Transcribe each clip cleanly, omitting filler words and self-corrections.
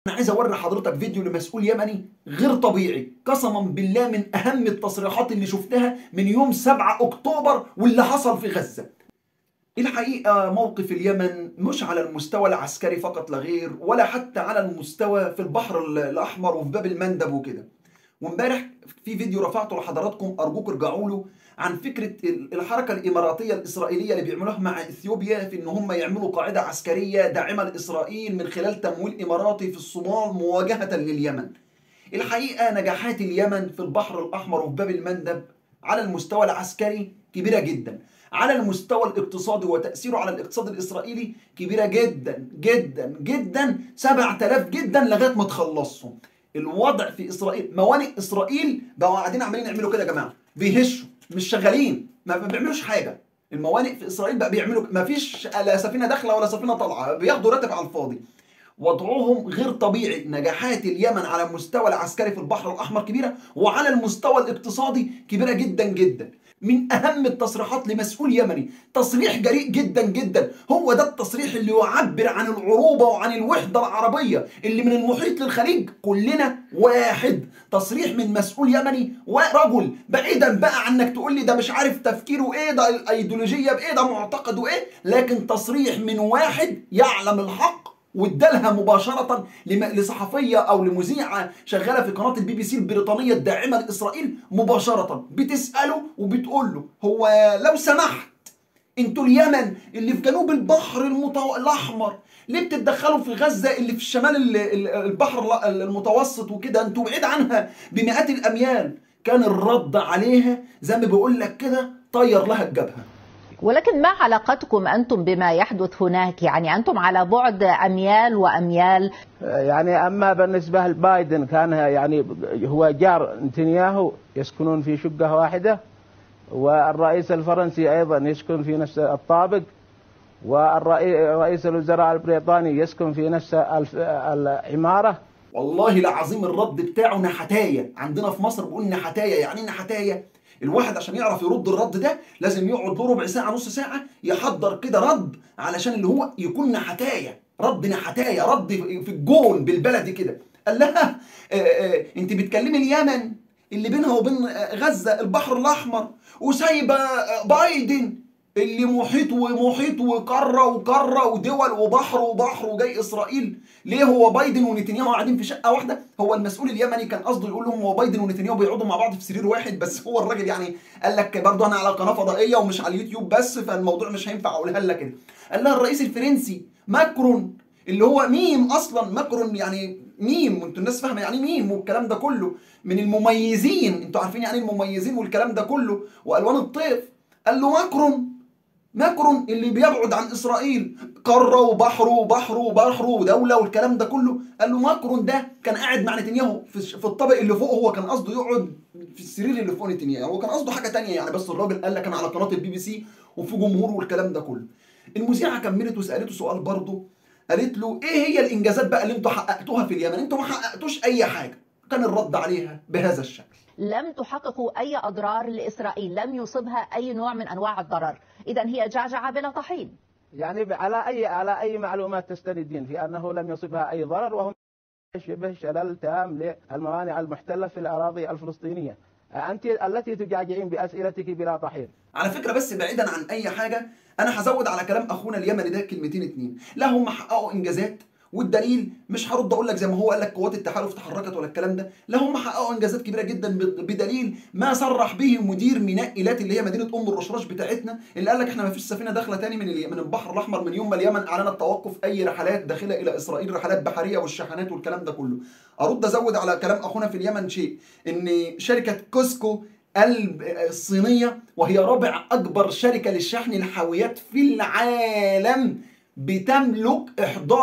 أنا عايز أوري حضرتك فيديو لمسؤول يمني غير طبيعي، قسما بالله من أهم التصريحات اللي شفتها من يوم 7 أكتوبر واللي حصل في غزة. الحقيقة موقف اليمن مش على المستوى العسكري فقط لا غير، ولا حتى على المستوى في البحر الأحمر وفي باب المندب وكده. وامبارح في فيديو رفعته لحضراتكم، أرجوك ارجعوا له، عن فكرة الحركة الإماراتية الإسرائيلية اللي بيعملوها مع إثيوبيا في إن هم يعملوا قاعدة عسكرية داعمة لإسرائيل من خلال تمويل إماراتي في الصومال مواجهة لليمن. الحقيقة نجاحات اليمن في البحر الأحمر وفي باب المندب على المستوى العسكري كبيرة جدا، على المستوى الاقتصادي وتأثيره على الاقتصاد الإسرائيلي كبيرة جدا جدا جدا، 7000 جدا لغاية ما تخلصهم. الوضع في إسرائيل، موانئ إسرائيل بقوا قاعدين عمالين يعملوا كده يا جماعة، بيهشوا مش شغالين، ما بيعملوش حاجة. الموانئ في إسرائيل بقى بيعملوا، ما فيش لا سفينة داخلة ولا سفينة طالعة، بياخدوا راتب على الفاضي. وضعهم غير طبيعي. نجاحات اليمن على المستوى العسكري في البحر الأحمر كبيرة، وعلى المستوى الاقتصادي كبيرة جدا جدا. من أهم التصريحات لمسؤول يمني، تصريح جريء جدا جدا، هو ده التصريح اللي يعبر عن العروبة وعن الوحدة العربية اللي من المحيط للخليج كلنا واحد. تصريح من مسؤول يمني ورجل، بعيدا بقى عنك تقول لي ده مش عارف تفكيره ايه، ده الايديولوجية بايه، ده معتقده ايه، لكن تصريح من واحد يعلم الحق وادالها مباشرة لصحفية أو لمذيعة شغالة في قناة البي بي سي البريطانية الداعمة لإسرائيل، مباشرة بتسأله وبتقول له هو لو سمحت انتوا اليمن اللي في جنوب البحر الأحمر ليه بتتدخلوا في غزة اللي في شمال البحر المتوسط وكده، انتوا بعيد عنها بمئات الأميال. كان الرد عليها زي ما بقول لك كده طير لها الجبهة. ولكن ما علاقتكم أنتم بما يحدث هناك؟ يعني أنتم على بعد أميال وأميال. يعني أما بالنسبة لبايدن كان يعني هو جار نتنياهو، يسكنون في شقة واحدة، والرئيس الفرنسي أيضا يسكن في نفس الطابق، والرئيس الوزراء البريطاني يسكن في نفس العمارة. والله العظيم الرد بتاعه نحتاية، عندنا في مصر بقول نحتاية. يعني نحتاية الواحد عشان يعرف يرد الرد ده لازم يقعد له ربع ساعة نص ساعة يحضر كده رد، علشان اللي هو يكون نحتاية، رد نحتاية، رد في الجون بالبلدي كده. قال لها انت بتكلمي اليمن اللي بينها وبين غزة البحر الأحمر، وسايبة بايدن اللي محيط ومحيط وقارة وقارة ودول وبحر وبحر وجاي إسرائيل. ليه هو بايدن ونتنياهو قاعدين في شقة واحدة؟ هو المسؤول اليمني كان قصده يقول لهم هو بايدن ونتنياهو بيقعدوا مع بعض في سرير واحد، بس هو الراجل يعني قال لك برضه أنا على قناة فضائية ومش على اليوتيوب بس، فالموضوع مش هينفع أقولها لك كده. قال لها الرئيس الفرنسي ماكرون اللي هو ميم أصلا، ماكرون يعني ميم، وانتوا الناس فاهمة يعني ميم والكلام ده كله، من المميزين، انتوا عارفين يعني المميزين والكلام ده كله وألوان الطيف. قال له ماكرون اللي بيبعد عن إسرائيل قارة وبحر وبحر وبحر ودولة والكلام ده كله. قال له ماكرون ده كان قاعد مع نتنياهو في الطابق اللي فوق، هو كان قصده يقعد في السرير اللي فوق نتنياهو، هو كان قصده حاجة تانية يعني، بس الراجل قال لك أنا على قناة البي بي سي وفي جمهور والكلام ده كله. المذيعة كملت وسألته سؤال برضه، قالت له إيه هي الإنجازات بقى اللي أنتوا حققتوها في اليمن؟ أنتوا ما حققتوش أي حاجة. كان الرد عليها بهذا الشكل: لم تحققوا أي أضرار لإسرائيل، لم يصبها أي نوع من أنواع الضرر، إذن هي جعجعة بلا طحين. يعني على أي معلومات تستندين في أنه لم يصبها أي ضرر، وهم شبه شلل تام للموانئ المحتلة في الأراضي الفلسطينية؟ أنت التي تجعجعين بأسئلتك بلا طحين. على فكرة بس بعيدا عن أي حاجة، أنا هزود على كلام أخونا اليمني ده كلمتين اتنين. لا هم حققوا إنجازات، والدليل مش هرد أقول لك زي ما هو قال لك قوات التحالف تحركت ولا الكلام ده، لا هم حققوا إنجازات كبيرة جدا بدليل ما صرح به مدير ميناء إيلات اللي هي مدينة أم الرشراش بتاعتنا، اللي قال لك إحنا ما فيش سفينة داخلة تاني من البحر الأحمر من يوم ما اليمن أعلنت توقف أي رحلات داخلة إلى إسرائيل، رحلات بحرية والشحنات والكلام ده كله. أرد أزود على كلام أخونا في اليمن شيء، إن شركة كوسكو الصينية، وهي رابع أكبر شركة للشحن الحاويات في العالم، بتملك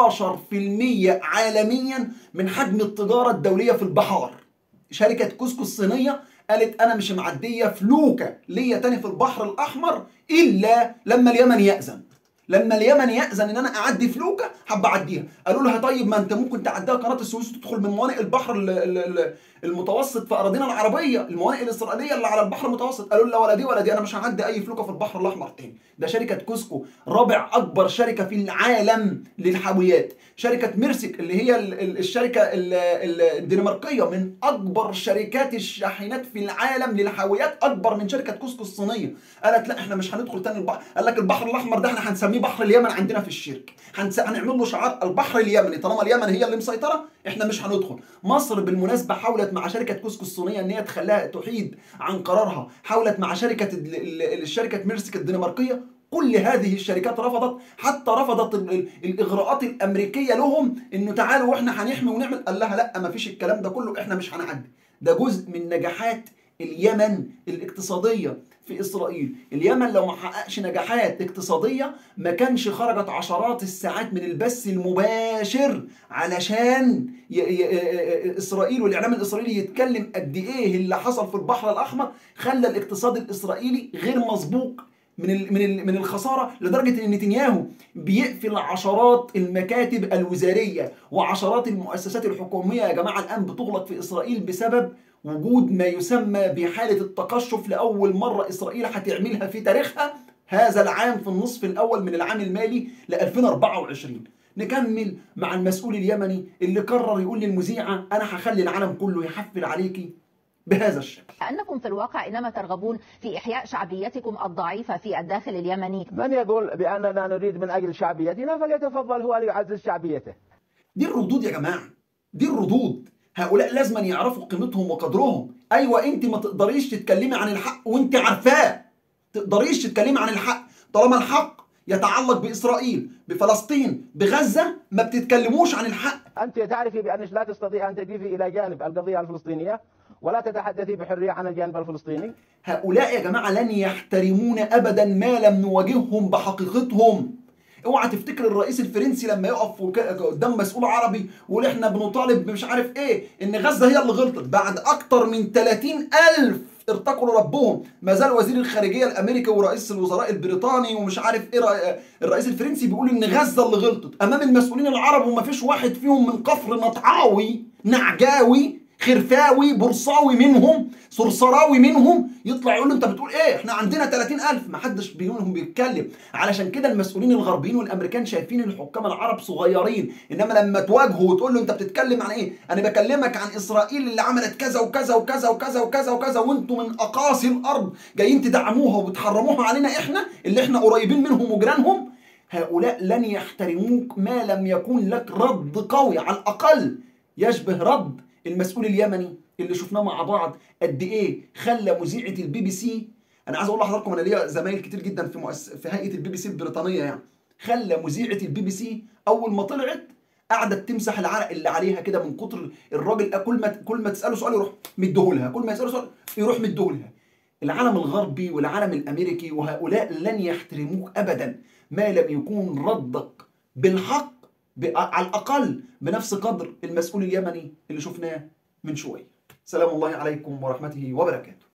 11% عالميا من حجم التجارة الدولية في البحار. شركة كوسكو الصينية قالت أنا مش معدية فلوكة ليا تاني في البحر الأحمر إلا لما اليمن يأذن. لما اليمن يأذن ان انا اعدي فلوكة هبقى اعديها. قالوا لها طيب ما انت ممكن تعديها قناة السويس وتدخل من موانئ البحر المتوسط في اراضينا العربية، الموانئ الاسرائيلية اللي على البحر المتوسط. قالوا لها ولا دي ولا دي، انا مش هعدي اي فلوكة في البحر الاحمر تاني. ده شركة كوسكو رابع اكبر شركة في العالم للحاويات. شركة ميرسك اللي هي الشركة الدنماركية من اكبر شركات الشاحنات في العالم للحاويات، اكبر من شركة كوسكو الصينية. قالت لا احنا مش هندخل تاني البحر. قال لك البحر الاحمر ده احنا هنسميه بحر اليمن عندنا في الشركة، هنعمل له شعار البحر اليمني، طالما اليمن هي اللي مسيطرة احنا مش هندخل. مصر بالمناسبة حاولت مع شركة كوسكو الصينية ان هي تخليها تحيد عن قرارها، حاولت مع الشركة ميرسك الدنماركية، كل هذه الشركات رفضت، حتى رفضت الاغراءات الامريكيه لهم انه تعالوا واحنا هنحمي ونعمل. قال لها لا ما فيش الكلام ده كله، احنا مش هنعدي. ده جزء من نجاحات اليمن الاقتصاديه في اسرائيل. اليمن لو ما حققش نجاحات اقتصاديه ما كانش خرجت عشرات الساعات من البث المباشر علشان اسرائيل والاعلام الاسرائيلي يتكلم قد ايه اللي حصل في البحر الاحمر خلى الاقتصاد الاسرائيلي غير مسبوق من الخساره، لدرجه ان نتنياهو بيقفل عشرات المكاتب الوزاريه وعشرات المؤسسات الحكوميه يا جماعه الان بتغلق في اسرائيل بسبب وجود ما يسمى بحاله التقشف لاول مره اسرائيل هتعملها في تاريخها هذا العام في النصف الاول من العام المالي ل 2024. نكمل مع المسؤول اليمني اللي قرر يقول للمذيعه انا هخلي العالم كله يحفل عليكي بهذا الشكل. أنكم في الواقع إنما ترغبون في إحياء شعبيتكم الضعيفة في الداخل اليمني. من يقول بأننا نريد من أجل شعبيتنا فليتفضل هو ليعزز شعبيته. دي الردود يا جماعة، دي الردود. هؤلاء لازم يعرفوا قيمتهم وقدرهم. أيوة أنت ما تقدريش تتكلمي عن الحق وأنت عارفاه، تقدريش تتكلمي عن الحق طالما الحق يتعلق بإسرائيل بفلسطين بغزة، ما بتتكلموش عن الحق. أنت تعرفي بأنك لا تستطيع أن تقفي إلى جانب القضية الفلسطينية ولا تتحدثي بحرية عن الجانب الفلسطيني. هؤلاء يا جماعة لن يحترمون أبدا ما لم نواجههم بحقيقتهم. اوعى تفتكر الرئيس الفرنسي لما يقف قدام مسؤول عربي ويقول احنا بنطالب مش عارف ايه ان غزة هي اللي غلطت، بعد اكتر من 30,000 ارتقوا ربهم ما زال وزير الخارجية الامريكي ورئيس الوزراء البريطاني ومش عارف ايه الرئيس الفرنسي بيقول ان غزة اللي غلطت امام المسؤولين العرب، وما فيش واحد فيهم من كفر نطعاوي نعجاوي خرفاوي برصاوي منهم صرصراوي منهم يطلع يقول له انت بتقول ايه احنا عندنا 30,000. ما حدش منهم بيتكلم. علشان كده المسؤولين الغربيين والامريكان شايفين الحكام العرب صغيرين، انما لما تواجهه وتقول له انت بتتكلم عن ايه، انا بكلمك عن اسرائيل اللي عملت كذا وكذا وكذا وكذا وكذا وكذا وانتم من اقاصي الارض جايين تدعموها وبتحرموها علينا احنا اللي احنا قريبين منهم وجيرانهم، هؤلاء لن يحترموك ما لم يكون لك رد قوي على الاقل يشبه رد المسؤول اليمني اللي شفناه مع بعض قد ايه خلى مذيعة البي بي سي. انا عايز اقول لحضراتكم انا ليا زمايل كتير جدا في هيئة البي بي سي البريطانية، يعني خلى مذيعة البي بي سي اول ما طلعت قعدت تمسح العرق اللي عليها كده من كتر الراجل كل ما تساله سؤال يروح مديهولها، كل ما يساله سؤال يروح مديهولها. العالم الغربي والعالم الامريكي وهؤلاء لن يحترموك ابدا ما لم يكون ردك بالحق على الأقل بنفس قدر المسؤول اليمني اللي شفناه من شوية. سلام الله عليكم ورحمته وبركاته.